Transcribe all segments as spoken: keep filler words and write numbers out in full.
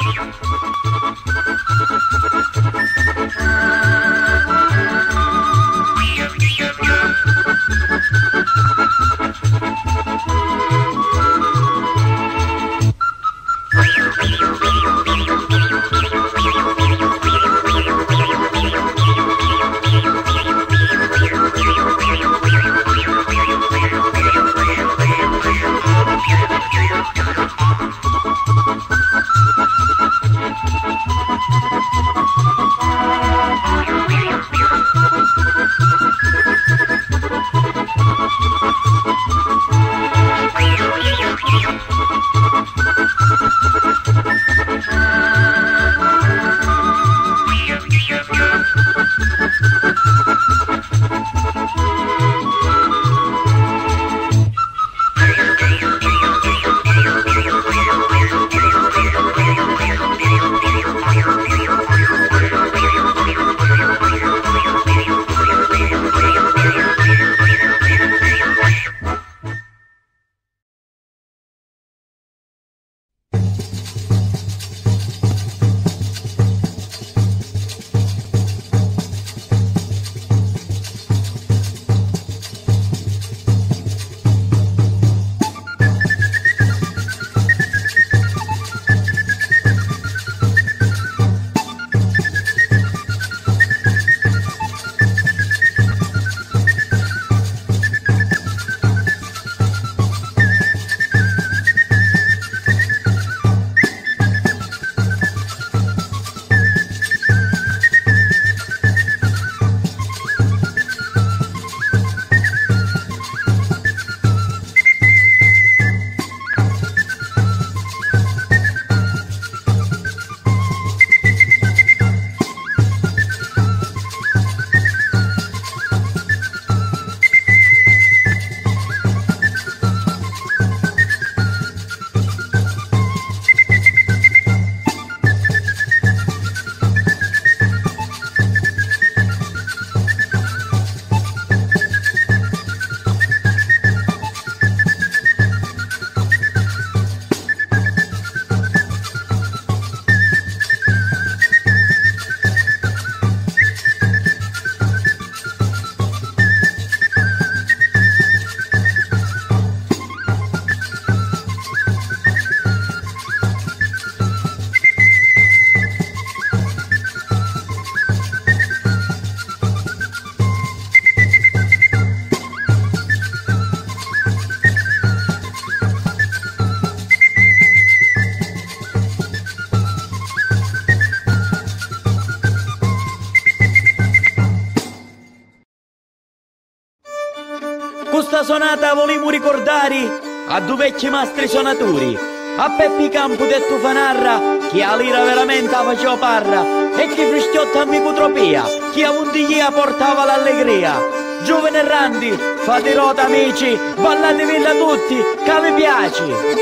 Questa sonata volevamo ricordare a due vecchi mastri suonatori, a Peppi Campo detto Fanarra, che a lira veramente la faceva parra, e che Fristiotta Amicotropia, che a Mundiglia portava l'allegria. Giovane erranti, fate rota amici, ballatevela tutti, che vi piace.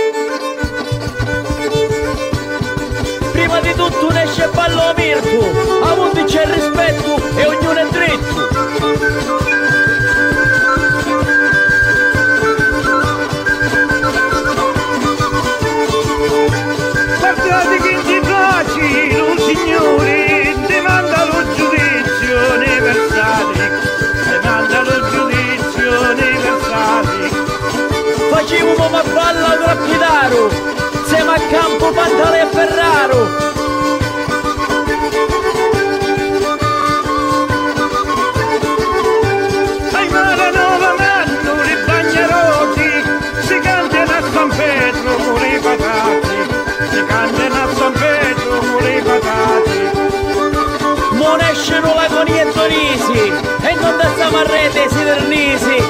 Prima di tutto unisce ballo Mirko, a tutti c'è rispetto e ognuno è dritto. Guardate che ti piace, un signore, ti manda lo giudizio universale, ti manda lo giudizio universale. Facevamo ma balla trappidaro, siamo a campo Pantale e Ferraro. Ai mare nuovamente le bagneroti, si cantano a San Pietro con i patati, si cantano a San Pietro con i patati. Non escono la Coni e Torisi, e non da stiamo a rete si vernisi.